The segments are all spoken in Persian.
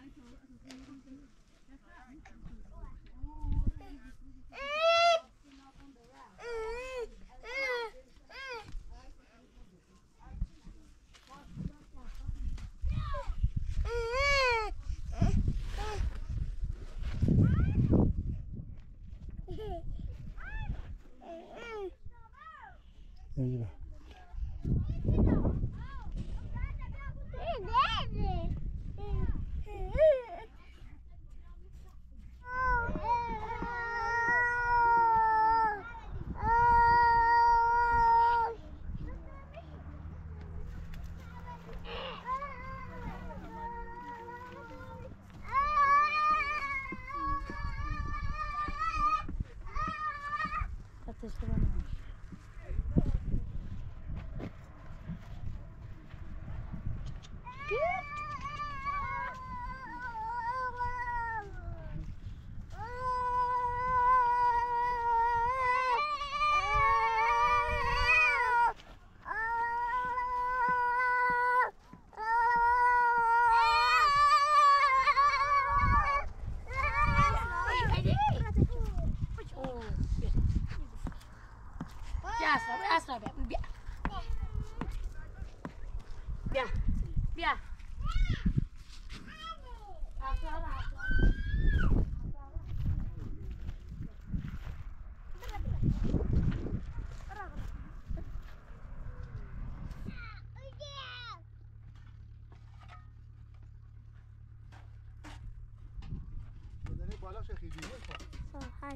نمیگیره بیا بالا خیلی های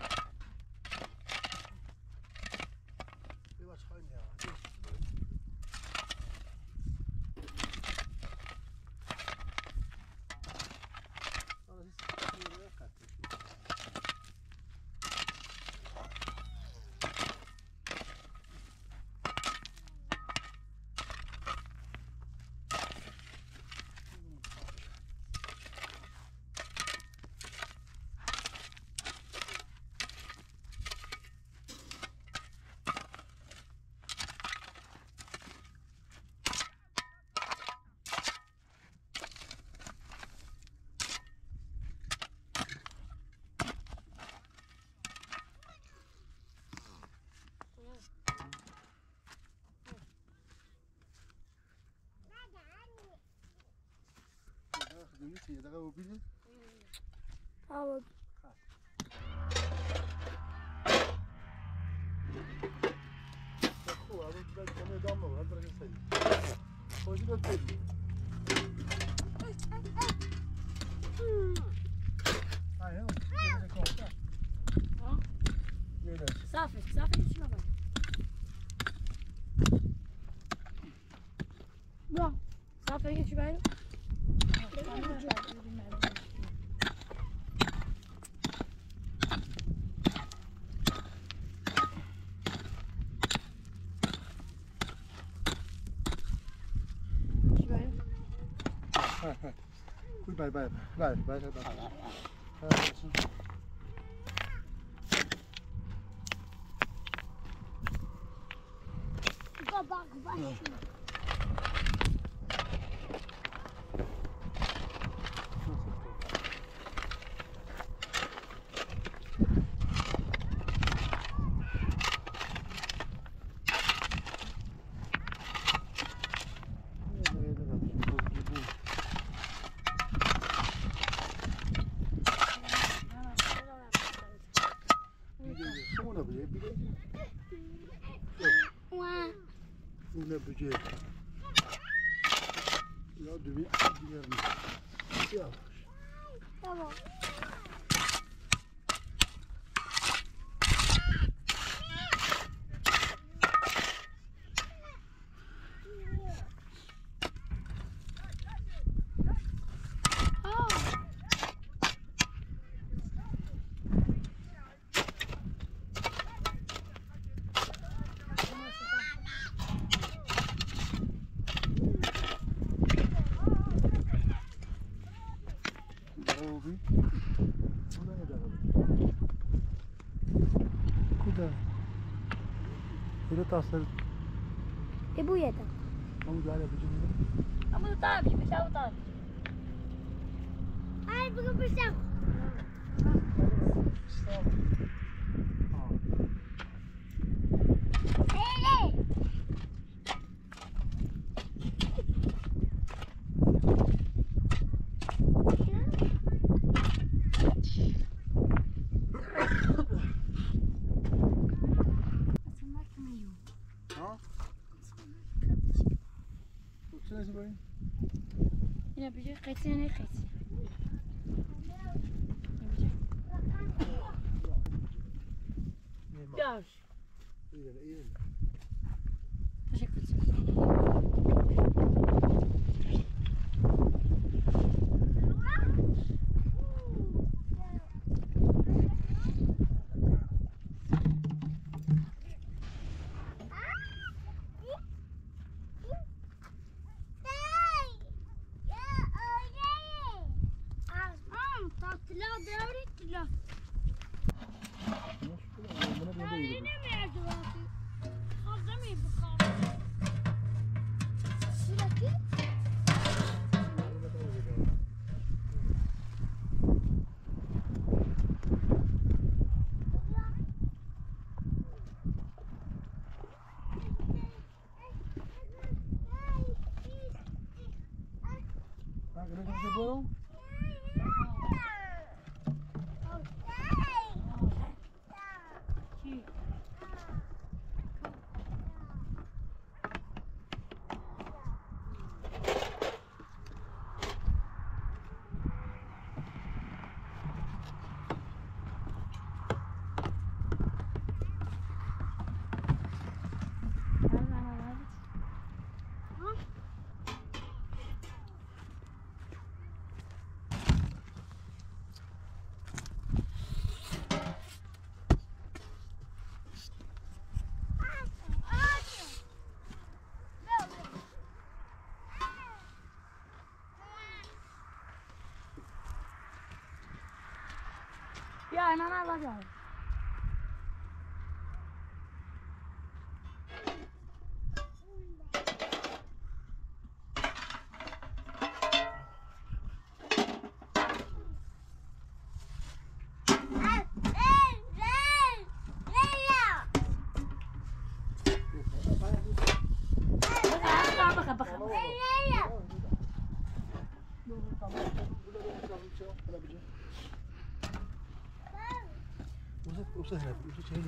بباش خواهیم یا یه دقیقه ببینید آوا خوب الان دیگه کمی ادامه بده هر طرف سری خوشی داد بدی ايوه كده كوسه ها يلا صافي شنو بقى بیا صافي شو بعده Goed bij. بابا باش Yine böceği. Ya düğme gidelim. Yavaş. Tamam. Ile tasarı? Bu yeter. Ama böyle yapacağım. Ama tabii bir şey tabii. Ay, pagkapisang. Stop. Hey! Ja. Sen is erbij. Ja, beetje geetje en geetje. Nee, maar. Ja, Iedereen. dat is echt goed. Kan je nog borrel? Ja, mama was al. وسهلا وسهلا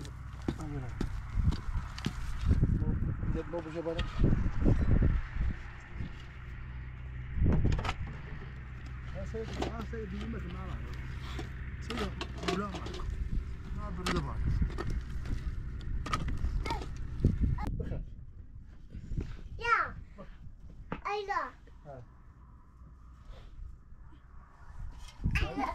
بابا جبارة سيد يمة معنا سيد ولا ما برد بعض بخير Ja. Ayla. ها Ayla.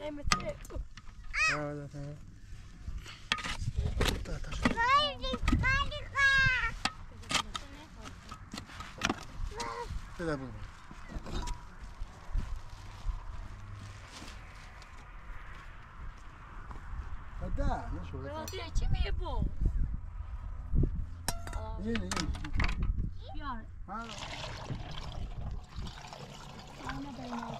قيمة هذا كده بابا هدا نشوف بلانتي چی میبو؟ يلي بیار هذا آنها بینه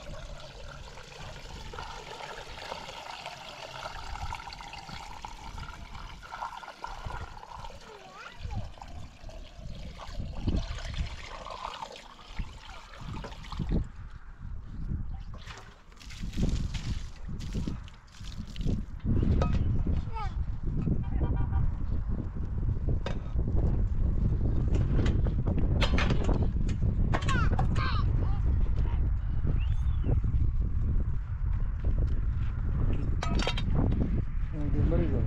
مريضة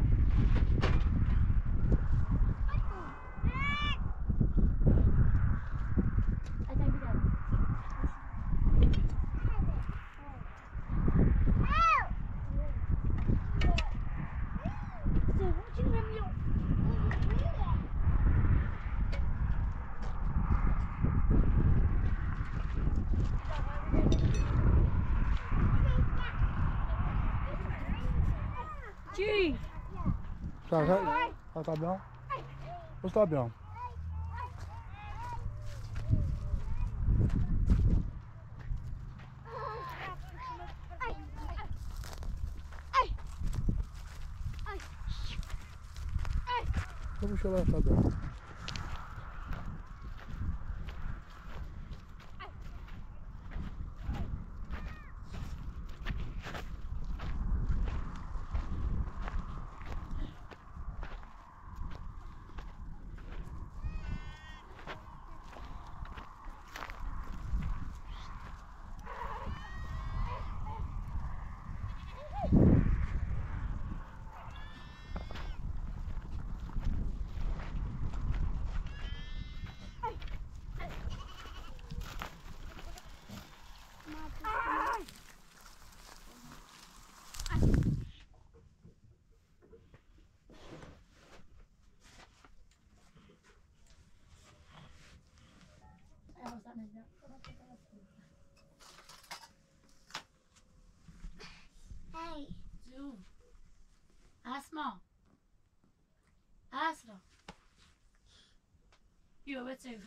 چی؟ Ça va bien? Où ça bien? Como chorar tá bem? Hey. زو اسما اسرا بیا بچه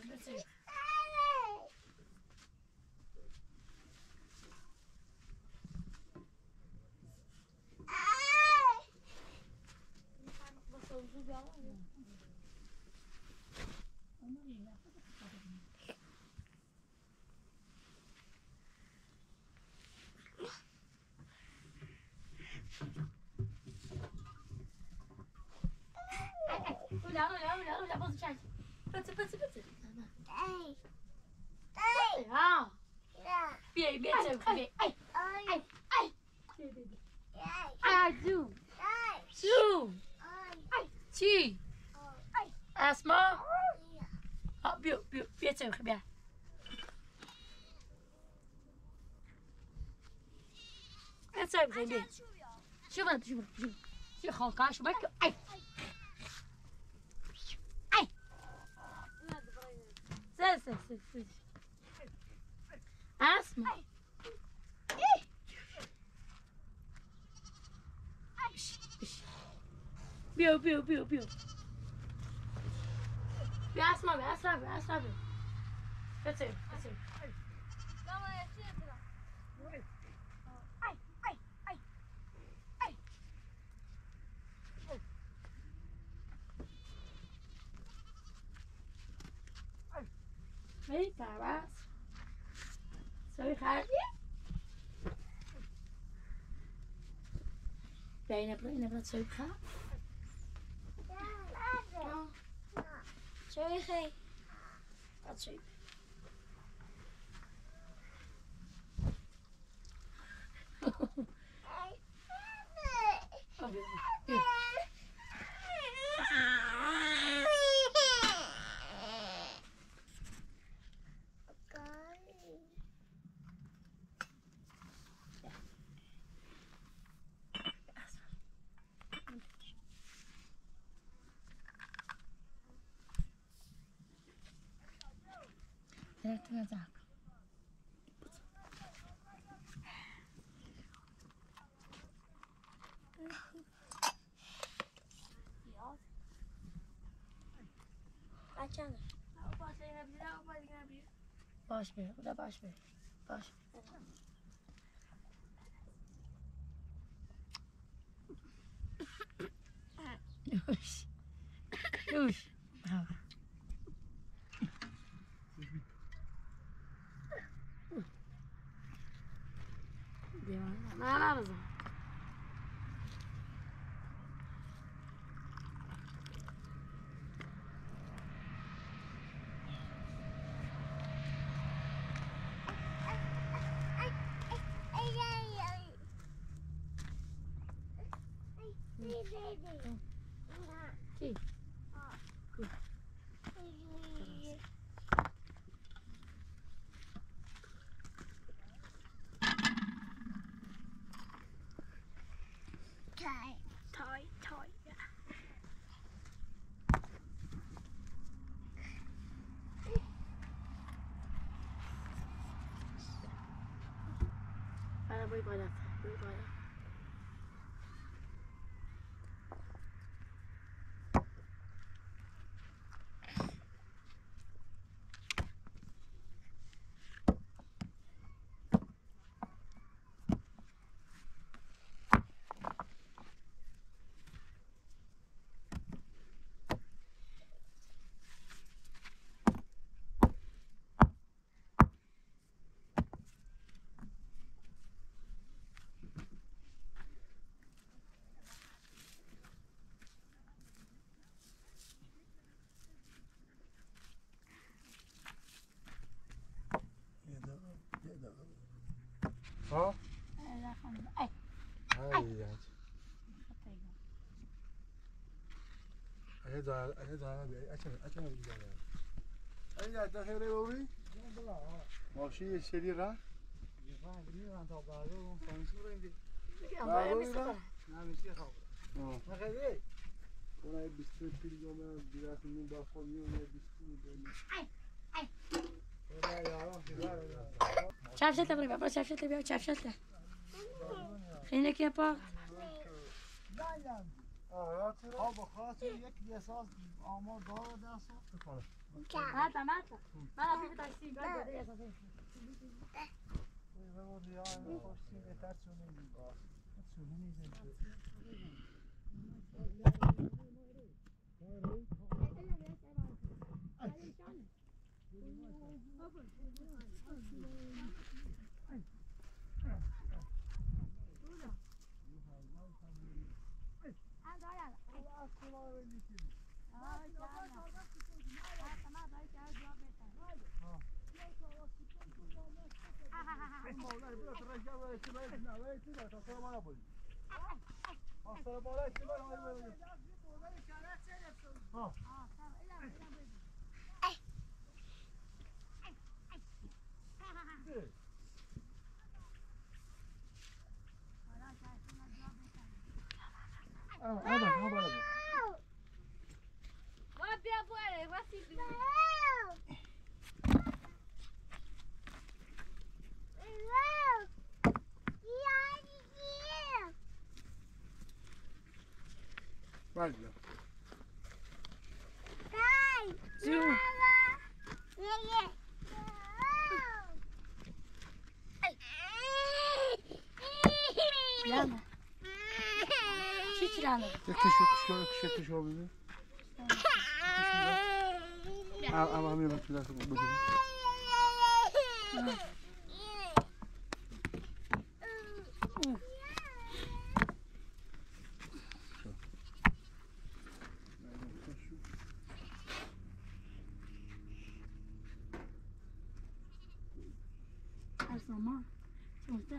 باز چند بچه Hey. Hey. ها Yeah. بیا بیا بیا Hey. زو Hey. زو Hey. چی Hey. اسما بیا بیا بیا بیا شو خالقه شو بك اي سل اسمع بيو بيا اسمع بتصير Mấy bà bác Sợi khai Đây là sợi khai Sợi khai That's sợi نزاک. Açalım. باش بیر خدا باش بیر باش دوش دوش نه نه بزن کی Toy. Para voy para voy para ها؟ ای اگه داخل روی ماشین یه سری را اونای 20 کیلومتر دیگه با خود میونه 20 چفشت بریم بابا چفشت بیا چفشت خیلی که پا با خاص یک اساس آمار داره دست ماتا من ابي تاكسي بعد يا صاحبي Right. زيو لانا شو لانا Kış oldu. Ama bir bak biraz bu. Arsamar. Çonta.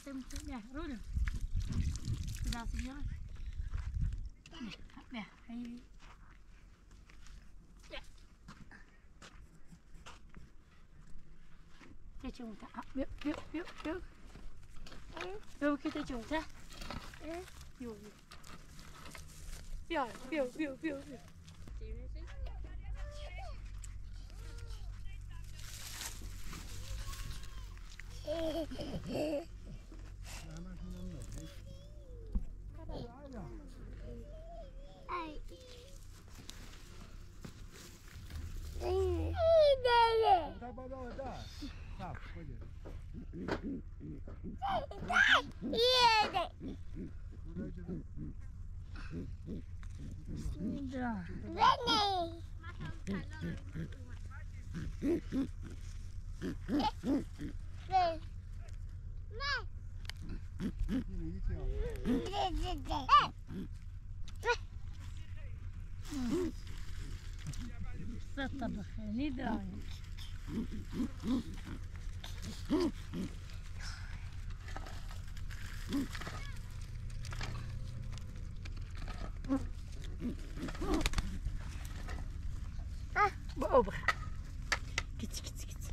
xem nè rồi được ra xin nhá nè hay cái trùng ta biết đâu cái tay trùng ta biểu Tá bom, não, tá? Tá, pode ir. طبخ ندرا بأوبخ كت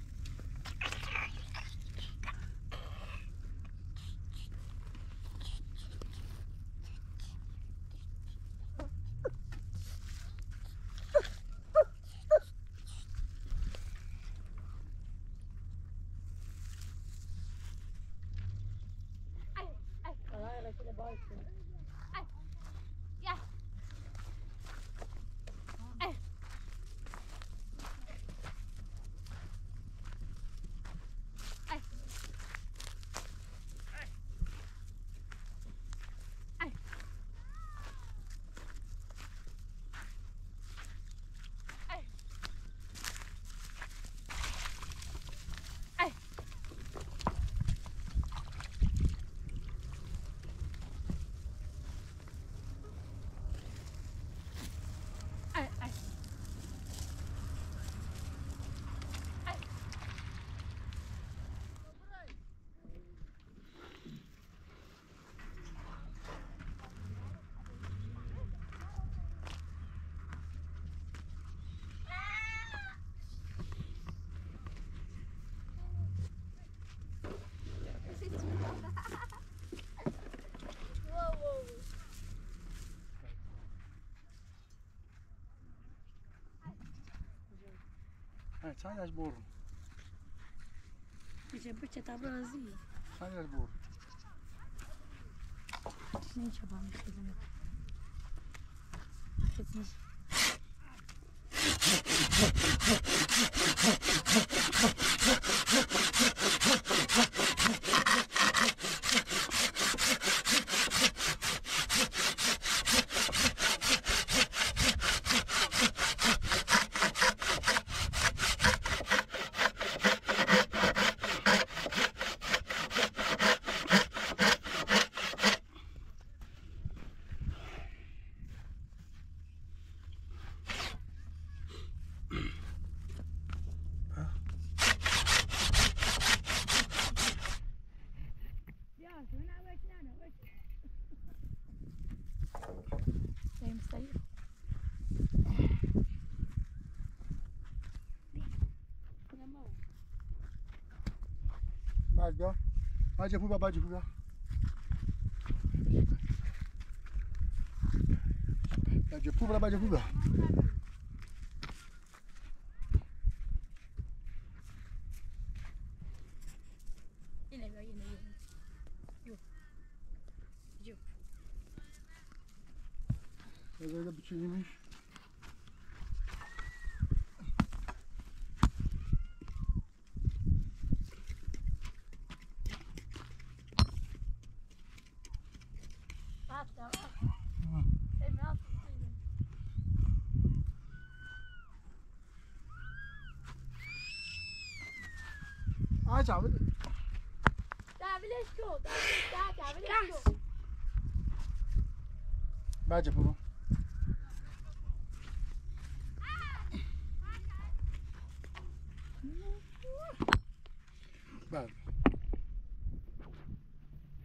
Çay yaş boru. بچه تا برازی Çay yaş boru. نه چه بامی خیلی خیلی بیا. بچه خوبه بچه خوبه. بچه خوبه بچه خوبه. اینه بیا اینه جو بذار بچینیمش. Çabuk. Davileş ko, davileş ko. Bence bu. Ben.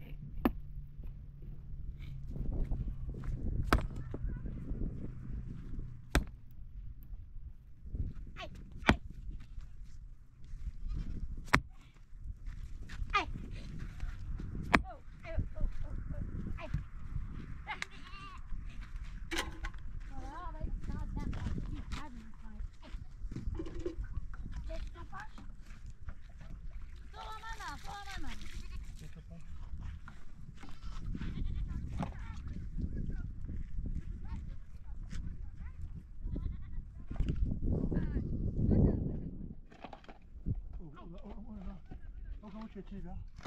شکلی بیا